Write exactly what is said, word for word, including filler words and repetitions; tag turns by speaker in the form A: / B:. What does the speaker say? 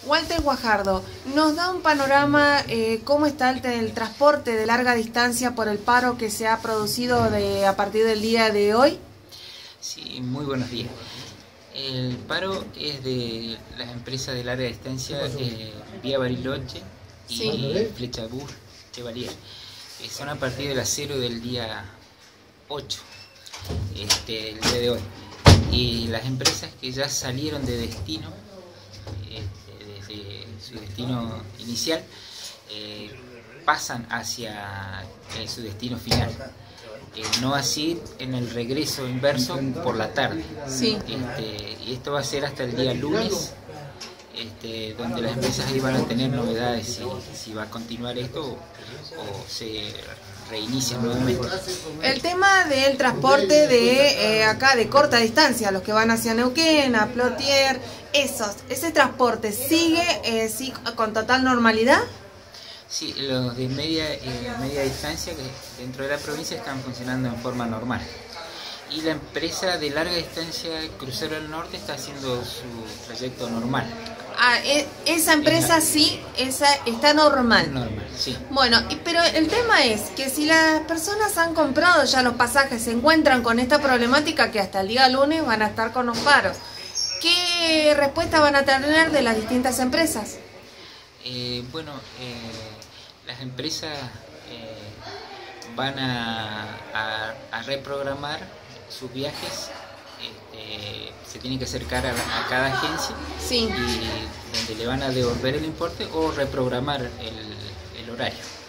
A: Walter Guajardo, ¿nos da un panorama eh, cómo está el, el transporte de larga distancia por el paro que se ha producido de, a partir del día de hoy?
B: Sí, muy buenos días. El paro es de las empresas de larga distancia eh, Vía Bariloche y
A: sí.
B: Flecha Bus Chevalier. Eh, son a partir de las cero del día ocho, este, el día de hoy. Y las empresas que ya salieron de destino, este, desde su destino inicial, eh, pasan hacia eh, su destino final. Eh, no así en el regreso inverso por la tarde.
A: Sí.
B: Este, y esto va a ser hasta el día lunes, este, donde las empresas ahí van a tener novedades si, si va a continuar esto o, o se reinicia nuevamente.
A: El tema del transporte de eh, acá de corta distancia, los que van hacia Neuquén, a Plotier, esos, ese transporte sigue eh, sí, con total normalidad.
B: Sí, los de media, eh, media distancia que dentro de la provincia están funcionando en forma normal. Y la empresa de larga distancia, Crucero del Norte, está haciendo su trayecto normal.
A: Ah, e esa empresa
B: Esa,
A: sí, esa está normal.
B: Normal, sí.
A: Bueno, pero el tema es que si las personas han comprado ya los pasajes, se encuentran con esta problemática que hasta el día lunes van a estar con los paros, ¿qué respuesta van a tener de las distintas empresas?
B: Eh, bueno, eh, las empresas eh, van a, a, a reprogramar sus viajes, este, se tiene que acercar a, a cada agencia,
A: sí.
B: Y donde le van a devolver el importe o reprogramar el, el horario.